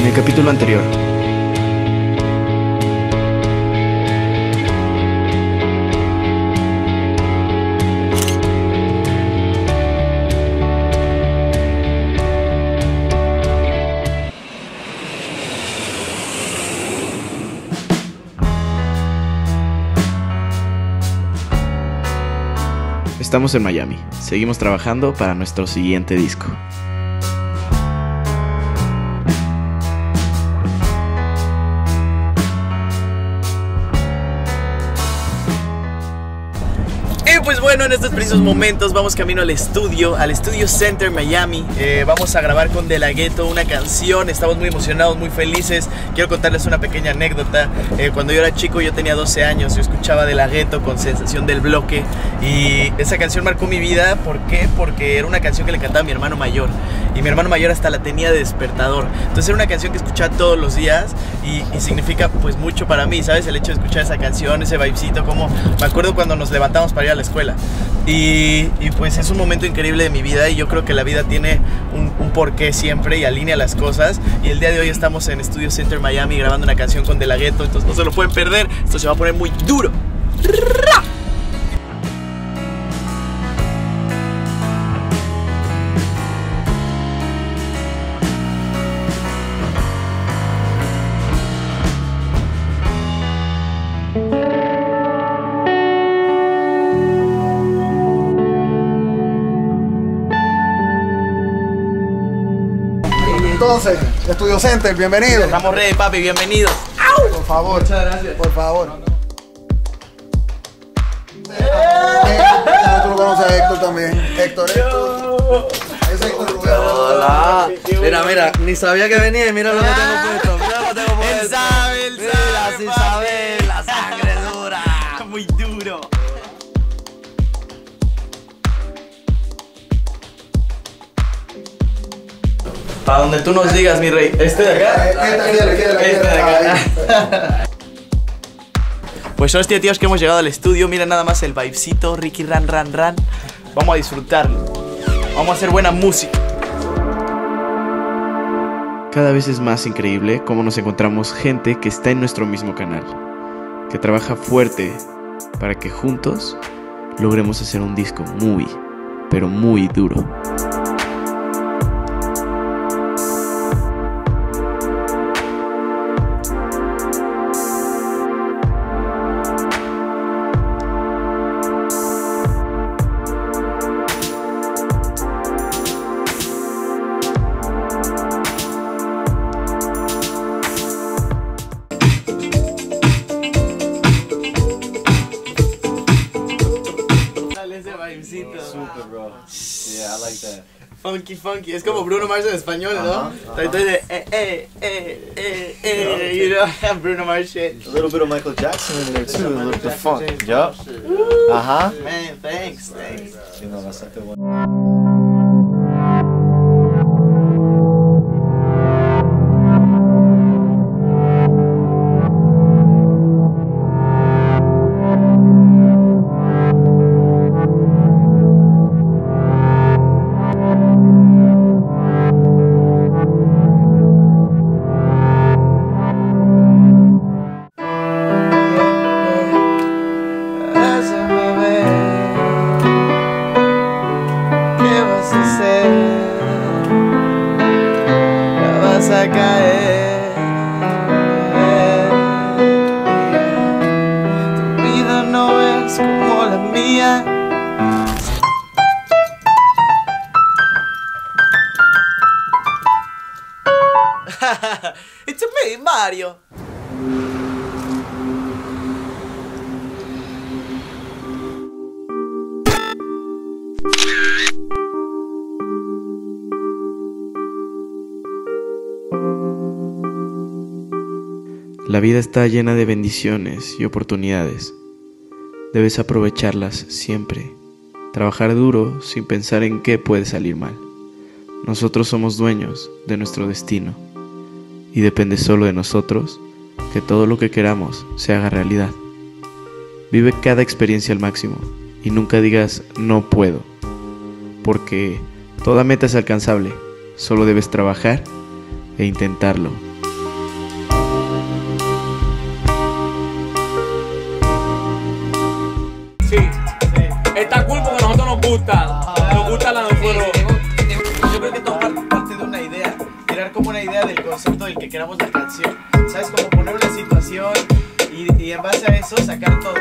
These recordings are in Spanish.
el capítulo anterior. Estamos en Miami, seguimos trabajando para nuestro siguiente disco. Pues bueno, en estos precisos momentos vamos camino al estudio Center Miami. Vamos a grabar con De La Ghetto una canción. Estamos muy emocionados, muy felices. Quiero contarles una pequeña anécdota. Cuando yo era chico, yo tenía 12 años. Yo escuchaba De La Ghetto con Sensación del Bloque. Y esa canción marcó mi vida. ¿Por qué? Porque era una canción que le cantaba a mi hermano mayor. Y mi hermano mayor hasta la tenía de despertador. Entonces era una canción que escuchaba todos los días. Y significa pues mucho para mí, ¿sabes? El hecho de escuchar esa canción, ese vibecito. Como me acuerdo cuando nos levantamos para ir a la escuela. Y pues es un momento increíble de mi vida. Y yo creo que la vida tiene un porqué siempre y alinea las cosas. Y el día de hoy estamos en Studio Center Miami grabando una canción con De La Ghetto. Entonces no se lo pueden perder. Esto se va a poner muy duro. Entonces, Studio Center, bienvenido. Estamos ready, papi, bienvenidos. Por favor. Muchas gracias. Por favor. Tú lo conoces a Héctor también. Héctor. Es Héctor Rubén. Hola. Mira, ni sabía que venía y mira lo que tengo puesto. Mira lo que tengo puesto. Él sabe, Mira, sin papi. saber, la sangre dura. Muy duro. Para donde tú nos digas, mi rey. ¿Este de acá? Este de acá. Pues hostia, tíos, que hemos llegado al estudio. Miren nada más el vibecito, Ricky Ran. Vamos a disfrutarlo. Vamos a hacer buena música. Cada vez es más increíble cómo nos encontramos gente que está en nuestro mismo canal, que trabaja fuerte para que juntos logremos hacer un disco muy, pero muy duro. Super, bro. Yeah, I like that. Funky. Es como Bruno Mars en español, ¿no? Entonces you know, Bruno Mars shit. A little bit of Michael Jackson in there too, a little bit of funk. Yup. Man, thanks. You know, that's like the one. A caer. Tu vida no es como la mía. It's me, Mario. La vida está llena de bendiciones y oportunidades. Debes aprovecharlas siempre. Trabajar duro sin pensar en qué puede salir mal. Nosotros somos dueños de nuestro destino y depende solo de nosotros que todo lo que queramos se haga realidad. Vive cada experiencia al máximo y nunca digas no puedo, porque toda meta es alcanzable, solo debes trabajar e intentarlo Nos gusta la nosotros. Yo creo que todo parte de una idea, crear como una idea del concepto del que queramos la canción, ¿sabes? Como poner una situación y en base a eso sacar todo.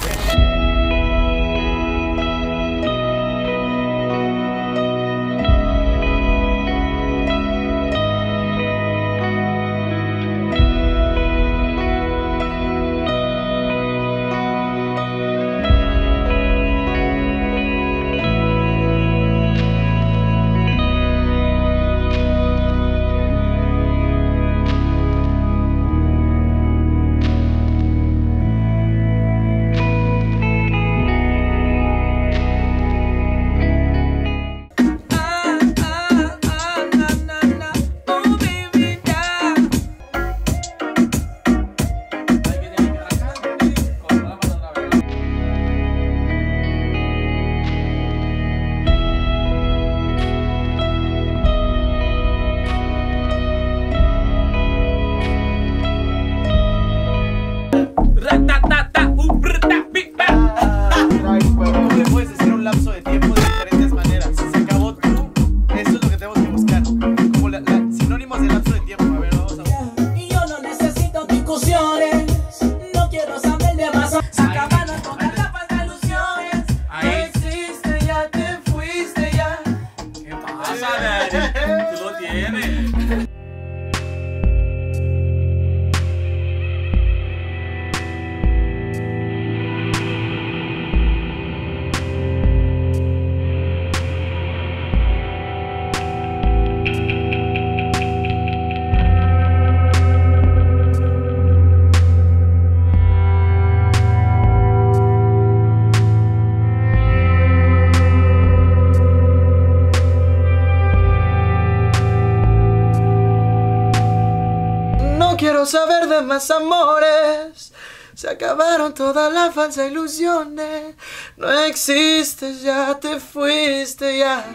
No quiero saber de más amores, se acabaron todas las falsas ilusiones. No existes, ya te fuiste ya.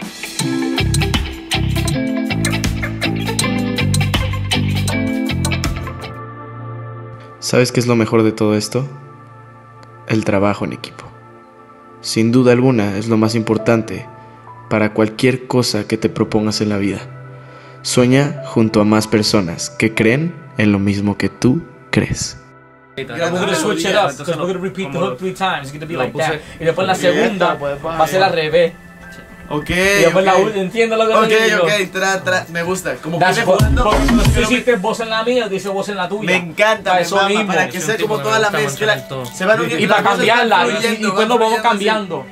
¿Sabes qué es lo mejor de todo esto? El trabajo en equipo. Sin duda alguna es lo más importante para cualquier cosa que te propongas en la vida. Sueña junto a más personas que creen en lo mismo que tú crees. We're gonna switch it up because we're gonna repeat the hook 3 times. It's gonna be like that. Y después la segunda va a ser al revés. Ok. Y después la última, entiendo lo que digo. Ok, me gusta. Como que tú hiciste voz en la mía, dice voz en la tuya. me encanta, me eso mama, mismo. para que sea como toda la mezcla. Se van uniendo Y para las voces, cambiarla, van y fluyendo, después nos van vamos fluyendo así. cambiando.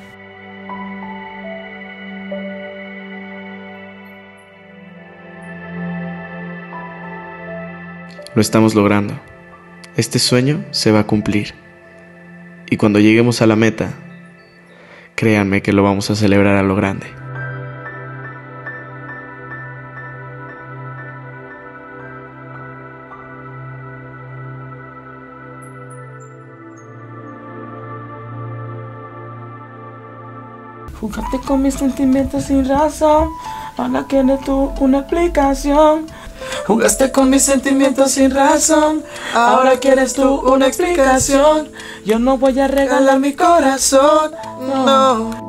Lo estamos logrando. Este sueño se va a cumplir. Y cuando lleguemos a la meta, créanme que lo vamos a celebrar a lo grande. Jugaste con mis sentimientos sin razón, ahora quieres tú una explicación. Jugaste con mis sentimientos sin razón, ahora quieres tú una explicación. Yo no voy a regalar mi corazón, no.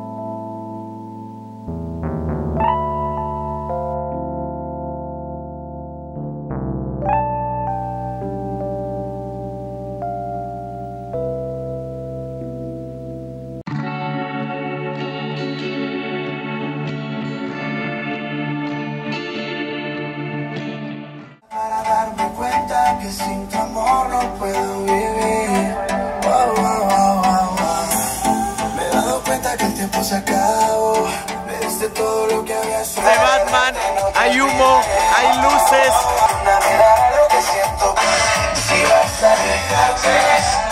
Darme cuenta que sin tu amor no puedo vivir. Wow, wow, wow, wow, wow. Me he dado cuenta que el tiempo se acabó. Me diste todo lo que había soñado. De Batman, hay humo, hay luces. Una mirada lo que siento. Si vas a dejarme.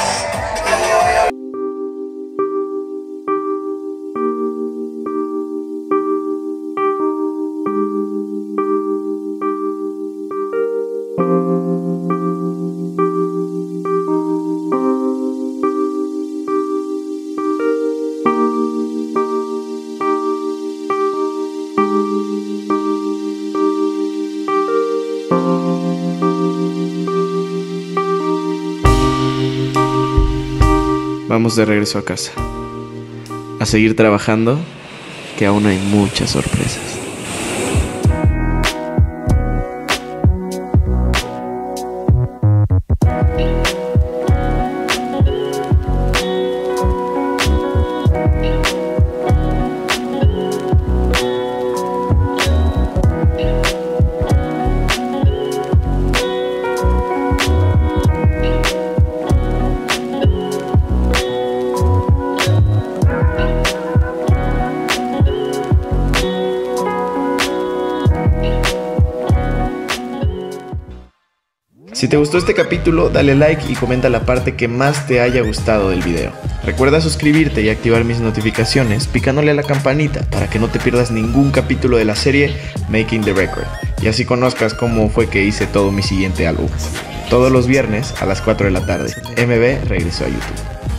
Vamos de regreso a casa. A seguir trabajando, que aún hay muchas sorpresas. Si te gustó este capítulo, dale like y comenta la parte que más te haya gustado del video. Recuerda suscribirte y activar mis notificaciones picándole a la campanita para que no te pierdas ningún capítulo de la serie Making the Record y así conozcas cómo fue que hice todo mi siguiente álbum. Todos los viernes a las 4 de la tarde, MB regresó a YouTube.